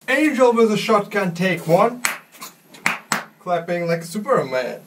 Angel with a shotgun, take one. Clapping like Superman.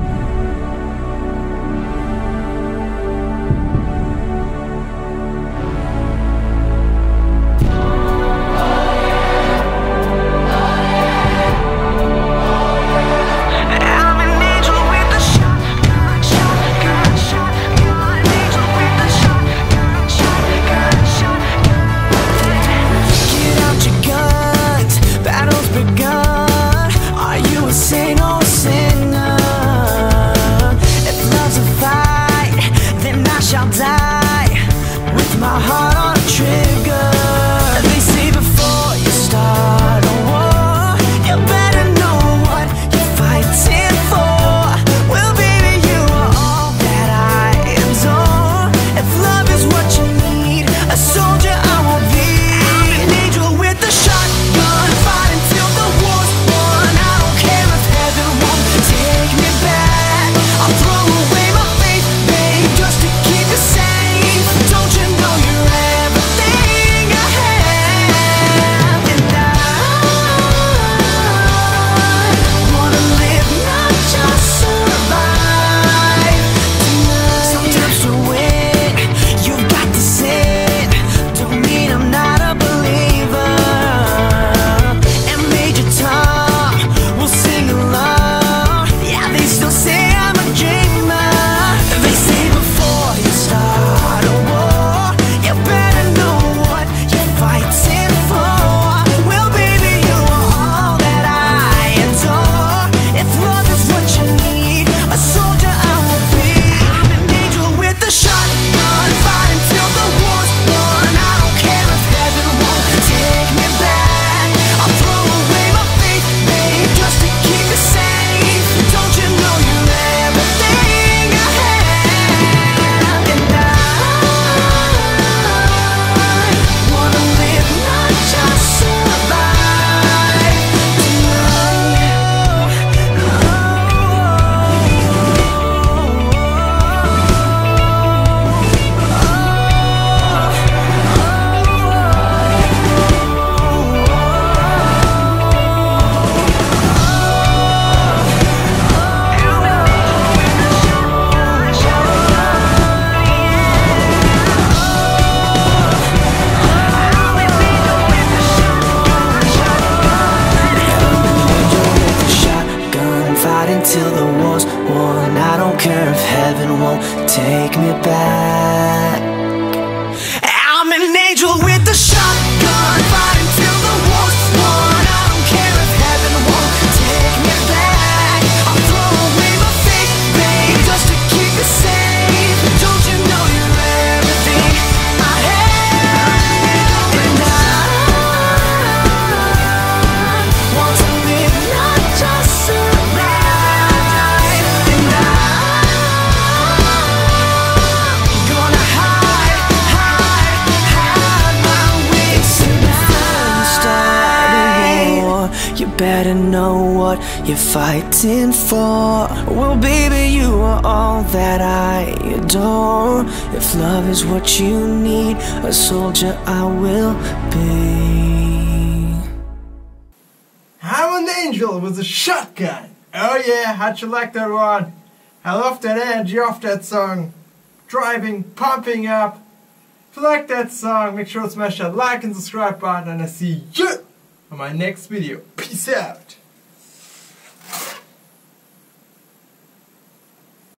I'll die with my heart on a trigger. They say before you start a war, you better know what you're fighting for. Well, baby, you are all that I adore. If love is what you need, a soldier I will be. I'm an angel with a shotgun, fighting till the war's won. I don't care if heaven won't take me back. I'll throw away my faith, babe, just to keep you safe. Don't you know you're everything I have? And I wanna live, not just survive tonight. Sometimes to win, you've got to sin. Don't mean I'm not a believer. And Major Tom will sing along. Yeah, they still say I'm a dreamer. They say before you start a war, you better know what you're fighting for. Well, baby, you are all that I adore. If love is what you need, a soldier I will be. I'm an angel with a shotgun, fighting till the war's won. I don't care if heaven won't take me back. I'll throw away my faith, babe, just to keep you safe. Don't you know you're everything I have? And I wanna live, not just survive till the war's won. I don't care if heaven won't take me back. I'm an angel with a shotgun, fighting till the war's won. I don't care if heaven won't take me back. I'll throw away my faith, babe, just to keep you safe. Don't you know you're everything I have? And I want to live, not just survive. You better know what you're fighting for. Well, baby, you are all that I adore. If love is what you need, a soldier I will be. I'm an angel with a shotgun. Oh yeah, how'd you like that one? I love that energy of that song. Driving, pumping up. If you like that song, make sure to smash that like and subscribe button, and I see you on my next video. Peace out.